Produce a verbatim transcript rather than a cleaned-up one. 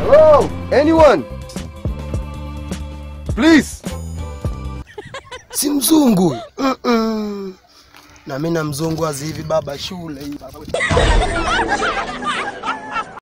Oh, anyone? Please. Si mzungu. Mm -mm. Na mimi na mzungu azivi baba shule hii baba.